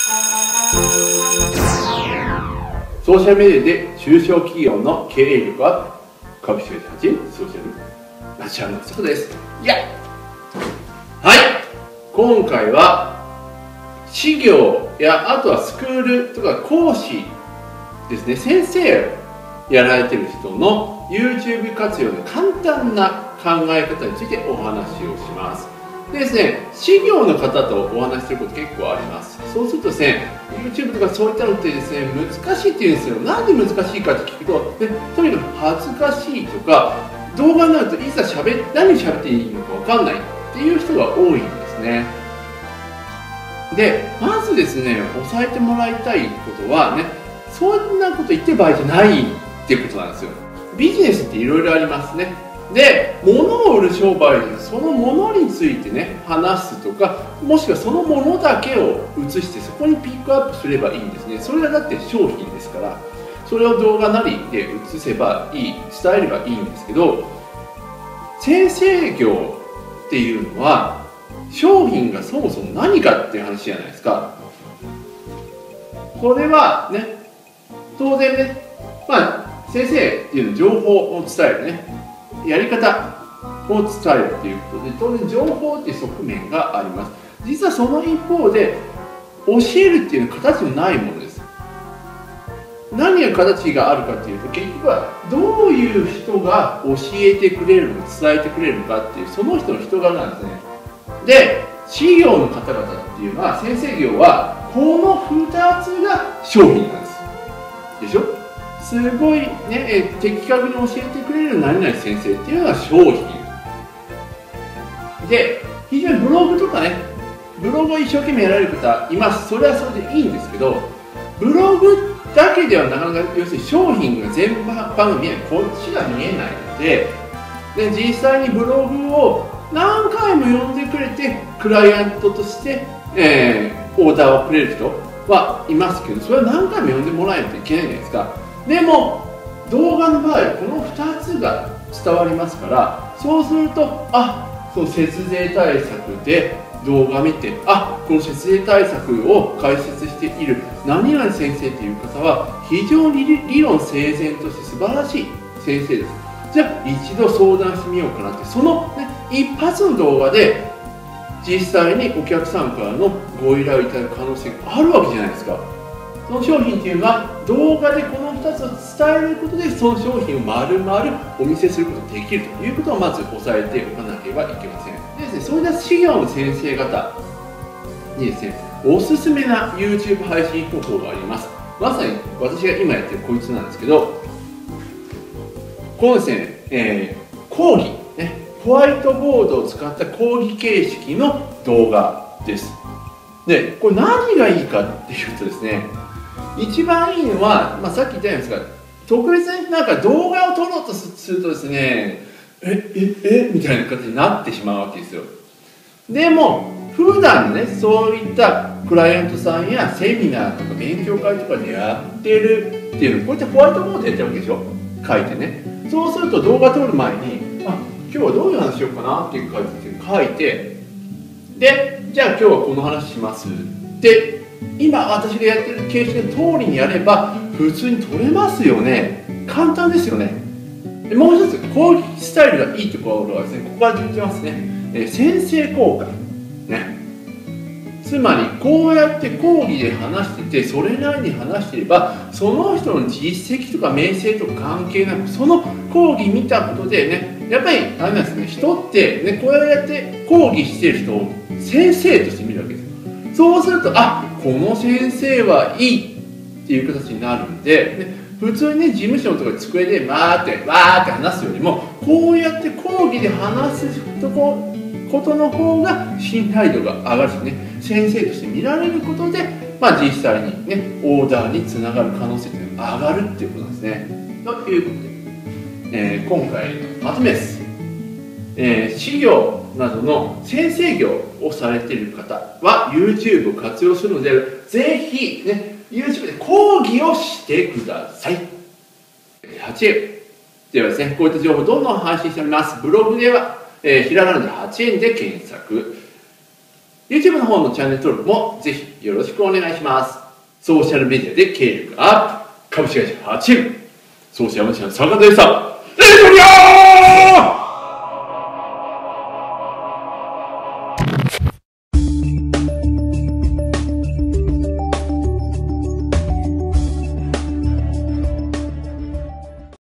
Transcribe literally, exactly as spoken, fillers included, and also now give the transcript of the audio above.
ソーシャルメディアで中小企業の経営力アップ、株式会社はちソーシャルナチュラルのことです。いやはい、今回は私業やあとはスクールとか講師ですね、先生をやられてる人の YouTube 活用の簡単な考え方についてお話をします。でですね、私業の方とお話しすること結構あります。そうするとですね、YouTube とかそういったのってですね、難しいって言うんですよ。なんで難しいかって聞くと、ね、とにかく恥ずかしいとか、動画になるといざしゃべ何しゃべっていいのか分かんないっていう人が多いんですね。で、まずですね、押さえてもらいたいことはね、そんなこと言ってる場合じゃないっていうことなんですよ。ビジネスっていろいろありますね。で、物を売る商売でそのものについてね話すとか、もしくはそのものだけを写してそこにピックアップすればいいんですね。それがだって商品ですから、それを動画なりで写せばいい、伝えればいいんですけど、先生業っていうのは商品がそもそも何かっていう話じゃないですか。それはね、当然ね、まあ先生っていうの情報を伝えるね、やり方を伝えるということで、当然情報っていう側面があります。実はその一方で教えるっていうのは形のないものです。何が形があるかっていうと、結局はどういう人が教えてくれるのか伝えてくれるのかっていう、その人の人柄なんですね。で、私業の方々っていうのは、先生業はこのふたつが商品なんですでしょ。すごいね、的確に教えてくれる何々先生っていうのが商品で、非常にブログとかね、ブログを一生懸命やられる方います。それはそれでいいんですけど、ブログだけではなかなか、要するに商品が全般が見えない、こっちが見えないので、で実際にブログを何回も読んでくれてクライアントとして、えー、オーダーをくれる人はいますけど、それは何回も読んでもらえないといけないじゃないですか。でも動画の場合このふたつが伝わりますから、そうすると、あ、その節税対策で動画見て、あ、この節税対策を解説している何々先生という方は非常に理論整然として素晴らしい先生です。じゃあ一度相談してみようかなって、その、ね、一発の動画で実際にお客さんからのご依頼いただく可能性があるわけじゃないですか。その商品っていうのは動画でこのふたつを伝えることで、その商品を丸々お見せすることができるということをまず押さえておかなければいけません。でですね、そういった私業の先生方にですね、おすすめな YouTube 配信方法があります。まさに私が今やってるこいつなんですけど、このですね、えー、講義、ね、ホワイトボードを使った講義形式の動画です。で、これ何がいいかっていうとですね、一番いいのは、まあ、さっき言ったようにですが、特別になんか動画を撮ろうとするとですね、え、え、えみたいな形になってしまうわけですよ。でも、普段ね、そういったクライアントさんやセミナーとか勉強会とかでやってるっていうの、こういったホワイトボードでやってるわけでしょ、書いてね。そうすると動画撮る前に、あ、今日はどういう話しようかなっていう感じで書いて、で、じゃあ今日はこの話しますで、今私がやってる形式の通りにやれば普通に撮れますよね。簡単ですよね。もう一つ講義スタイルがいいところはですね、ここから出てますね、え先生効果ね。つまりこうやって講義で話してて、それなりに話していれば、その人の実績とか名声とか関係なく、その講義見たことでね、やっぱりあれなんですね、人ってね、こうやって講義してる人を先生として見るわけです。そうすると、あ、この先生はいいっていう形になるんで、ね、普通にね、事務所とか机でわーってわーって話すよりも、こうやって講義で話すとこことの方が信頼度が上がるしね、先生として見られることで、まあ、実際にね、オーダーにつながる可能性っていうのが上がるっていうことなんですね。ということで、えー、今回のまとめです。えー、私業などの先生業をされている方は YouTube を活用するので、ぜひ、ね、YouTube で講義をしてください。はちえんではですね、こういった情報をどんどん配信しております。ブログでは、えー、ひらがなではちえんで検索。 YouTube の方のチャンネル登録もぜひよろしくお願いします。ソーシャルメディアで経力アップ、株式会社ハチェル、ソーシャルメディアの坂田でした。レッツゴー